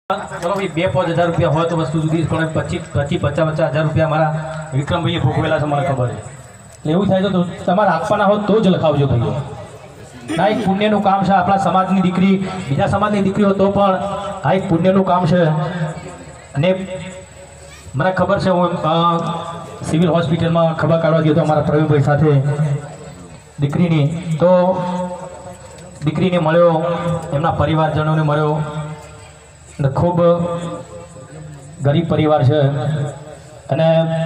चलो भाई 2-5 हज़ार रुपया हो तो वस्तु सुधी पण 25-50 हज़ार रुपया मारा विक्रम भाई भोगवेला છે મને ખબર છે એટલે એવું થાય તો તમારે આપવાના હોય તો જ લખાવજો ભાઈઓ આ એક પુણ્યનું કામ છે આપણા સમાજની દીકરી બીજા સમાજની દીકરીઓ તો પણ આ એક પુણ્યનું કામ છે અને મને ખબર છે હું સિવિલ હોસ્પિટલમાં ખબર કાઢવા ગયો હતો અમારા પ્રવીણભાઈ સાથે દીકરીની તો દીકરીને મળ્યો એમના પરિવારજનોને મળ્યો खूब गरीब परिवार है अने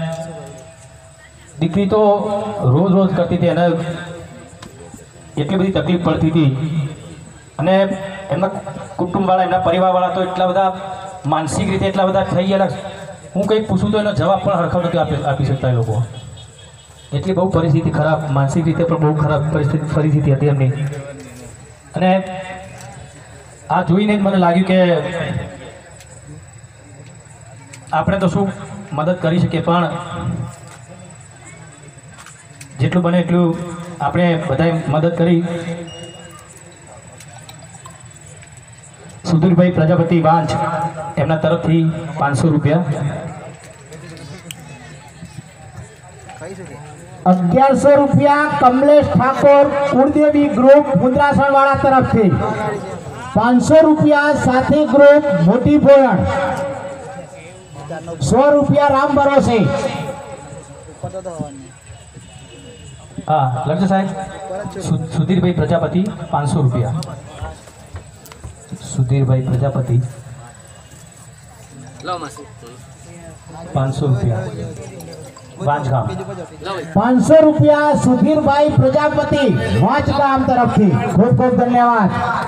दीकरी तो रोज रोज करती थी अने एटली बधी तकलीफ पड़ती थी अने एमना कुटुंबवाळा एमना परिवारवाळा तो एटला बधा मानसिक रीते एटला बधा थई गયેલા हूँ कंई पूछूँ तो एनो जवाब पण हरखो नथी आपी शकता ए लोको एटली बहु परिस्थिति खराब मानसिक रीते पण बहु खराब परिस्थिति हती एमनी अने आ जोईने मने लाग्युं के आपणे तो शुं मदद करी शकीए पण जेटલું बने એટલું આપણે બધાએ મદદ કરી સુધીરભાઈ પ્રજાપતિ વાંચ એમના તરફથી 500 રૂપિયા 1100 રૂપિયા કમલેશ ઠાકોર કુળદેવી ગ્રુપ મુદ્રાસણ વાળા તરફથી 500 રૂપિયા साथी ग्रुप मोटी भोयण 100 રૂપિયા राम भरोसे हाँ लक्ष्य साहेब सुधीर भाई प्रजापति 500 रुपया सुधीर भाई प्रजापति 500 रुपया 500 રૂપિયા सुधीर भाई प्रजापति वांच गाम तरफથી खूब खूब धन्यवाद।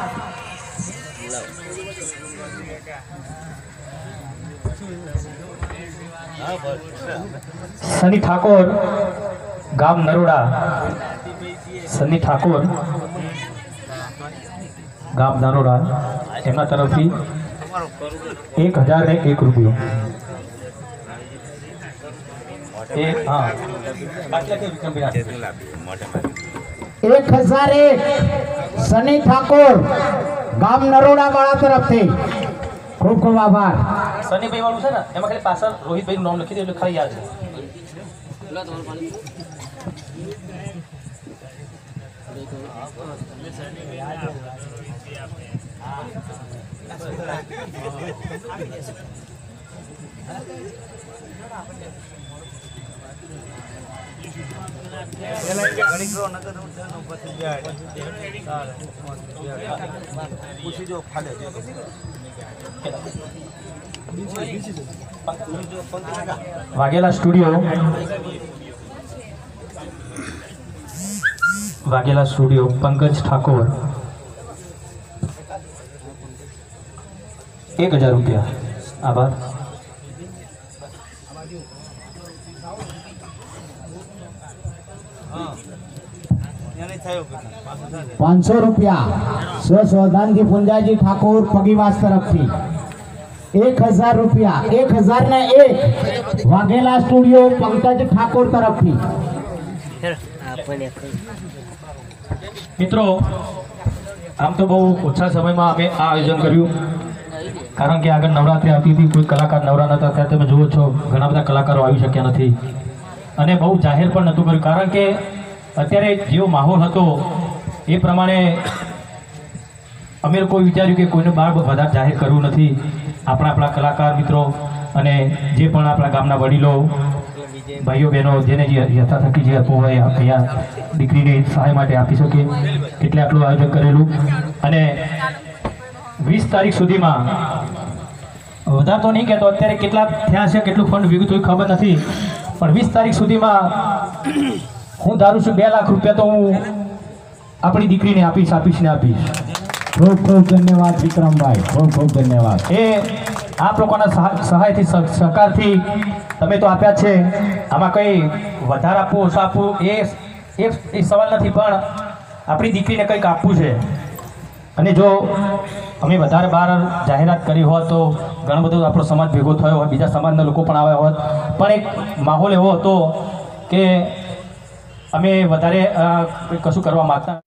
सनी ठाकुर गाम नरोड़ा सनी ठाकुर गाम नरोड़ा एमना तरफथी 1001 रुपया हाँ 1001 सनी ठाकुर गाम नरोड़ा वाला तरफथी खूब खूब आभार। सनी भाई वालू है ना एम खाली पास रोहित भाई नाम लखी दे खाली याद है वाघेला स्टूडियो पंकज ठाकुर 1000 रुपया आभार। 500 રૂપિયા સ્વસ્વદાનથી પુંજાજી ઠાકોર પગીવાસ તરફથી 1000 રૂપિયા 1001 વાઘેલા સ્ટુડિયો पंकज ठाकुर तरफથી। मित्रों आम तो बहु ओछा समय में अमे आ आयोजन कर्યું कारण के आगे नवरात्रि आती थी कोई कलाकार नवरा नता त्यारे तमे जुओ छो घणा बधा कलाकारो आवी शक्या नथी अने बहु जाहिर पण नतुं कर्યું कारण के अत्यारे जेवो माहोल हतो ए प्रमाणे अमे कोई विचार्યું के कोईने बार વધારે जाहिर करવું નથી આપણા આપણા કલાકાર મિત્રો અને જે પણ આપણા ગામના વડીલો ભાઈઓ બહેનો જેને જે યથાશક્તિ જે આપવું હોય અહીંયા દીકરીને સહાય માટે આપી શકે એટલે આટલું આયોજન કરેલું અને 20 તારીખ સુધીમાં વધારે તો નહીં કહેતો અત્યારે કેટલા થયા છે કેટલું ફંડ ભેગું થયું ખબર નથી પણ 20 તારીખ સુધીમાં હું ધારું છું 2 લાખ રૂપિયા તો હું આપણી દીકરીને આપીશ ને આપીશ। खूब खूब धन्यवाद विक्रम भाई खूब खूब धन्यवाद। ए आप लोगों सहायथी सहकारथी तमे तो आप्या छे आमां कई वधारे आपवुं ओछुं आपवुं ए सवाल नथी पण आपणी दीकरीने कंईक आपवुं छे अने जो अमे वधारे बार जाहेरात करी होत तो घणो बधो आपणो समाज भेगो थयो होय बीजा समाजना लोको पण आव्या होत पण एक माहोल एवो हतो के अमे वधारे कशुं करवा मागता